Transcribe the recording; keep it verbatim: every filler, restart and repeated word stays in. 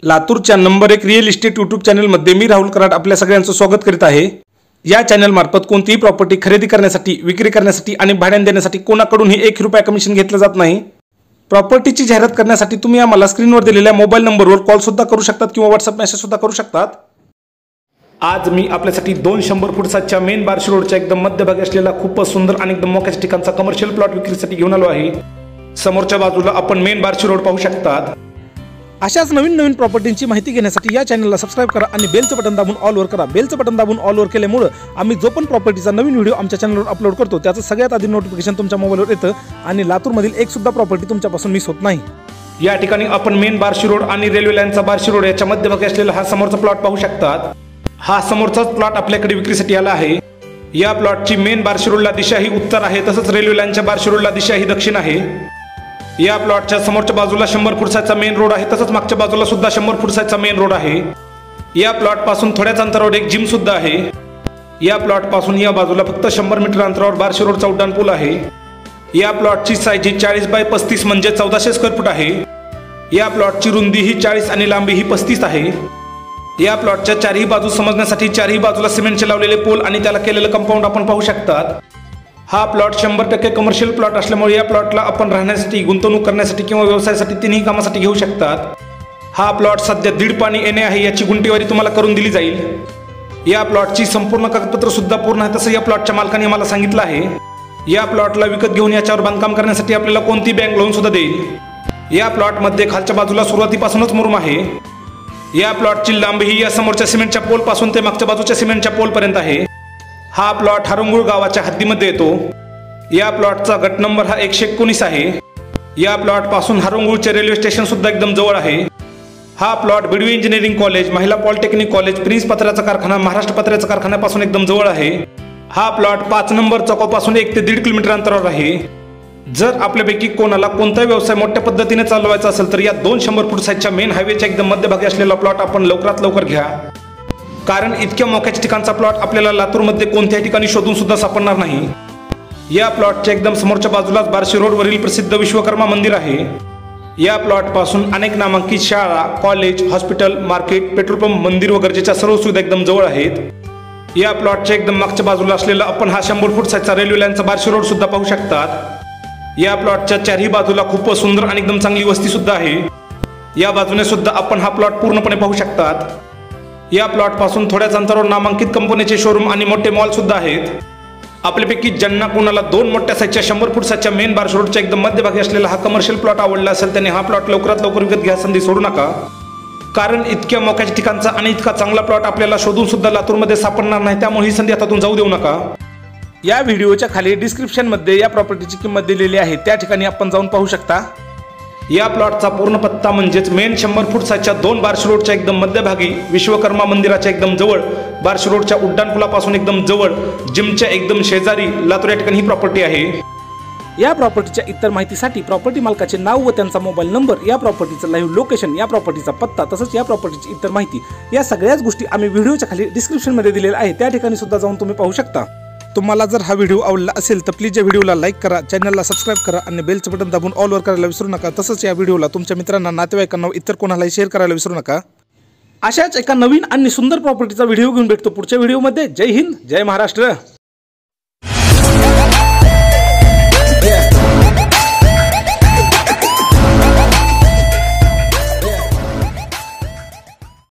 लातूरच्या नंबर एक real estate YouTube चॅनलमध्ये मी राहुल कराड आपल्या सगळ्यांचं स्वागत करीत आहे। या चॅनल मार्फत कोणतीही प्रॉपर्टी खरेदी करण्यासाठी, विक्री करण्यासाठी आणि भाड्याने देण्यासाठी कोणाकडूनही एक रुपया कमिशन घेतलं जात नाही। प्रॉपर्टीची जाहिरात करण्यासाठी तुम्ही आम्हाला स्क्रीनवर दिलेल्या मोबाईल नंबरवर कॉल सुद्धा करू शकतात किंवा व्हॉट्सअप मेसेज सुद्धा करू शकतात। आज मी आपल्यासाठी दोन शंभर फुटाच्या मेन बार्शी रोडच्या एकदम मध्यभागी असलेला खूपच सुंदर आणि एकदम मोक्याच्या ठिकाणचा कमर्शियल प्लॉट विक्रीसाठी घेऊन आलो आहे। समोरच्या बाजूला आपण मेन बार्शी रोड पाहू शकतात। अशाच नवीन नवीन प्रॉपर्टींची माहिती घेण्यासाठी या चॅनलला सबस्क्राइब करा आणि बेलचं बटन दाबून ऑल वर करा। बेलचं बटन दाबून ऑल वर केल्यामुळे आम्ही जो पण प्रॉपर्टीचा नवीन व्हिडिओ आमच्या चॅनलवर अपलोड करतो त्याचं सगळ्यात आधी नोटिफिकेशन तुमच्या मोबाईलवर येतं आणि लातूरमधील एक सुद्धा प्रॉपर्टी तुमच्यापासून मिस होत नाही। या ठिकाणी आपण मेन बार्शी रोड आणि रेल्वे लाईनचा बार्शी रोड याच्या मध्यभागी असलेला हा समोरचा प्लॉट पाहू शकतात। हा समोरचाच प्लॉट आपल्याकडे विक्रीसाठी आला आहे। या प्लॉटची मेन बार्शी रोडला दिशा ही उत्तर आहे, तसंच रेल्वे लाईनच्या बार्शी रोडला दिशा ही दक्षिण आहे। या प्लॉटच्या समोरच्या बाजूला शंभर फुटाचा मेन रोड आहे, तसंच मागच्या बाजूला सुद्धा शंभर फुटाचा मेन रोड आहे। या प्लॉट पासून थोड्याच अंतरावर एक जिम सुद्धा आहे। या प्लॉट पासून या बाजूला फक्त शंभर मीटर अंतरावर बार्शी रोडचा उड्डाण पूल आहे। या प्लॉटची साईज ही चाळीस बाय पस्तीस म्हणजे चौदाशे स्क्वेअर फूट आहे। या प्लॉटची रुंदी ही चाळीस आणि लांबी ही पस्तीस आहे। या प्लॉटच्या चारही बाजू समजण्यासाठी चारही बाजूला सिमेंटचे लावलेले पोल आणि त्याला केलेलं कंपाऊंड आपण पाहू शकतात। हा प्लॉट शंभर टक्के कमर्शियल प्लॉट असल्यामुळे या प्लॉटला आपण राहण्यासाठी, गुंतवणूक करण्यासाठी किंवा व्यवसायासाठी तिन्ही कामासाठी घेऊ शकतात। हा प्लॉट सध्या दीड पाणी येणे आहे, याची गुंठेवारी तुम्हाला करून दिली जाईल। या प्लॉटची संपूर्ण कागदपत्र सुद्धा पूर्ण आहे, तसं या प्लॉटच्या मालकाने आम्हाला सांगितलं आहे। या प्लॉटला विकत घेऊन याच्यावर बांधकाम करण्यासाठी आपल्याला कोणती बँक लोन सुद्धा देईल। या प्लॉटमध्ये खालच्या बाजूला सुरुवातीपासूनच मुरुम आहे। या प्लॉटची लांबी ही या समोरच्या सिमेंटच्या पोल पासून ते मागच्या बाजूच्या सिमेंटच्या पोल पर्यंत आहे। हा प्लॉट हरंगुळ गावाच्या हद्दीमध्ये येतो। या प्लॉटचा गट नंबर हा एकशे एकोणीस आहे। या प्लॉट पासून हरंगुळचे रेल्वे स्टेशन सुद्धा एकदम जवळ आहे। हा प्लॉट बीडवी इंजिनिअरिंग कॉलेज, महिला पॉलिटेक्निक कॉलेज, प्रिन्स पत्र्याचा कारखाना, महाराष्ट्र पत्र्याचा कारखान्यापासून एकदम जवळ आहे। हा प्लॉट पाच नंबर चौकापासून एक ते दीड किलोमीटर अंतरावर आहे। जर आपल्यापैकी कोणाला कोणताही व्यवसाय मोठ्या पद्धतीने चालवायचा असेल तर या दोन शंभर फूट साईजच्या मेन हायवेच्या एकदम मध्यभागी असलेला प्लॉट आपण लवकरात लवकर घ्या, कारण इतक्या मोक्याच्या ठिकाणचा प्लॉट आपल्याला लातूरमध्ये कोणत्याही ठिकाणी शोधून सुद्धा सापडणार नाही। या प्लॉटच्या एकदम समोरच्या बाजूलाच बार्शी रोडवरील प्रसिद्ध विश्वकर्मा मंदिर आहे। या प्लॉट पासून अनेक नामांकित शाळा, college, hospital, market, petrol pump, मंदिर व गरजेच्या सर्व सुविधा एकदम जवळ आहेत। या प्लॉटच्या एकदम मागच्या बाजूला असलेला आपण हा शंभर फूट साईजचा रेल्वे लाईनचा बार्शी रोड सुद्धा पाहू शकतात। या प्लॉटच्या चारही बाजूला खूपच सुंदर आणि एकदम चांगली वस्ती सुद्धा आहे। या बाजूने सुद्धा आपण हा प्लॉट पूर्णपणे पाहू शकतात। या प्लॉट पासून थोड्याच अंतरावर नामांकित कंपनीचे शोरूम आणि मोठे मॉल सुद्धा आहेत। आपल्यापैकी ज्यांना कोणाला दोन मोठ्या साईजच्या शंभर फूट साईजच्या मेन बार्शी रोडच्या एकदम मध्यभागी असलेला हा कमर्शियल प्लॉट आवडला असेल त्याने हा प्लॉट लवकरात लवकर विकत घ्या, संधी सोडू नका, कारण इतक्या मोक्याच्या ठिकाणचा आणि इतका चांगला प्लॉट आपल्याला शोधून सुद्धा लातूरमध्ये सापडणार नाही, त्यामुळे ही संधी हातातून जाऊ देऊ नका। या व्हिडिओच्या खाली डिस्क्रिप्शन मध्ये या प्रॉपर्टीची किंमत दिलेली आहे, त्या ठिकाणी आपण जाऊन पाहू शकता। या प्लॉटचा पूर्ण पत्ता म्हणजेच मेन शंभर फूट साईजच्या दोन बार्शी रोडच्या एकदम मध्यभागी, विश्वकर्मा मंदिराच्या एकदम जवळ, बार्शी रोडच्या उड्डाण पुलापासून एकदम जवळ, जिमच्या एकदम शेजारी लातूर या ठिकाणी ही प्रॉपर्टी आहे। या प्रॉपर्टीच्या इतर माहितीसाठी प्रॉपर्टी मालकाचे नाव व त्यांचा मोबाईल नंबर, या प्रॉपर्टीचं लाईव्ह लोकेशन, या प्रॉपर्टीचा पत्ता, तसंच या प्रॉपर्टीची इतर माहिती, या सगळ्याच गोष्टी आम्ही व्हिडिओच्या खाली डिस्क्रिप्शन मध्ये दिलेल्या आहे, त्या ठिकाणी सुद्धा जाऊन तुम्ही पाहू शकता। तुम्हाला जर हा व्हिडिओ आवडला असेल तर प्लीज या व्हिडिओला लाईक करा, चॅनलला सबस्क्राइब करा आणि बेलचं बटन दाबून ऑल वर करायला विसरू नका। तसंच या व्हिडिओला तुमच्या मित्रांना, नातेवाईकांना, इतर कोणालाही शेअर करायला विसरू नका। अशाच एका नवीन आणि सुंदर प्रॉपर्टीचा व्हिडिओ घेऊन भेटतो पुढच्या व्हिडिओमध्ये। जय हिंद, जय महाराष्ट्र।